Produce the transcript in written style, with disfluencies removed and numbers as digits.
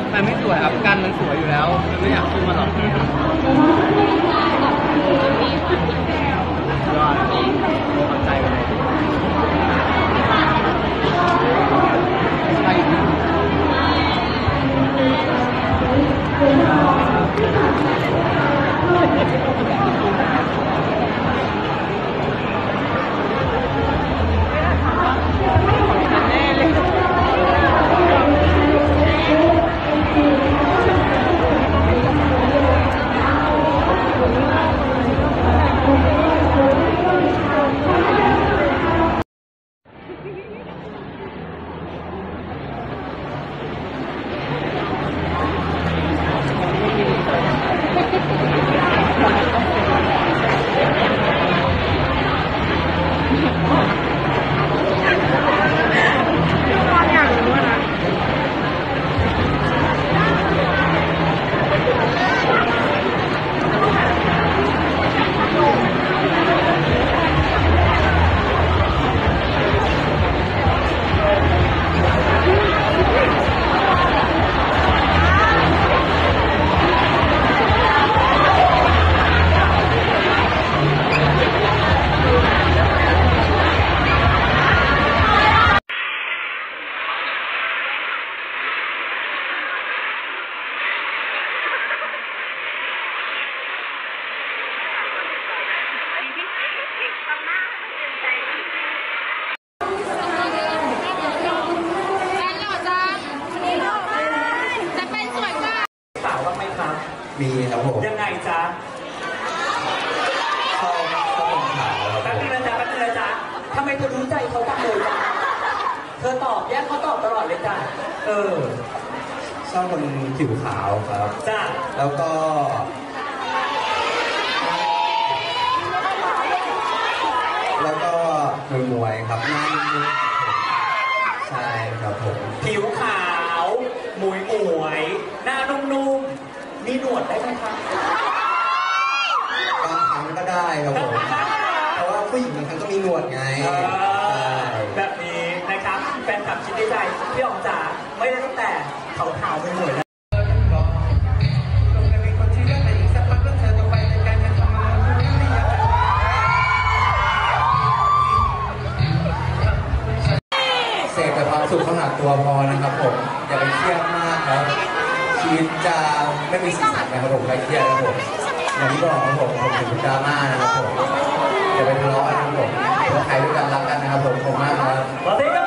แฟนไม่สวยครับกันมันสวยอยู่แล้วไม่อยากขึ้นมาหรอกยอดขอบใจเลยมีครับผมยังไงจ๊ะชอบคนขาวแป๊บนึงนะจ๊ะทำไมเธอรู้ใจเขาจังเลยจ๊ะเธอตอบแยกเขาตอบตลอดเลยจ้ะชอบคนผิวขาวครับจ้ะแล้วก็มวยครับหน้านุ่มใช่ครับผมผิวขาวหมวยหน้านุ่มๆมีหนวดได้ไหมครับบางครั้งก็ได้ครับผมเพราะว่าผู้หญิงบางครั้งก็มีหนวดไงแบบนี้นะครับแฟนคลับคิดในใจพี่อ๋องจ๋าไม่ได้ตั้งแต่ขาวๆไม่หมวยนะเสพแต่ความสุขขนาดตัวพอนะครับผมอย่าไปเครียดมากครับชีวิตจะไม่มีสีสันนะครับผมไม่เครียดครับผมอย่างที่บอกครับผมถึงดราม่านะครับผมอย่าไปทะเลาะกันครับผมเพราะใครด้วยกันรักกันนะครับผมมากครับ